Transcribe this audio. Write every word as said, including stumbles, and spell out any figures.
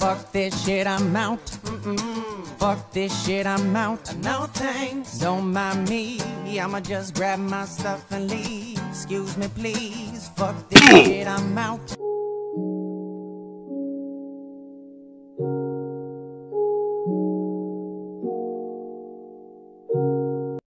Fuck this shit, I'm out. Mm-mm. Fuck this shit, I'm out. No thanks. Don't mind me, I'ma just grab my stuff and leave. Excuse me, please. Fuck this shit, I'm out.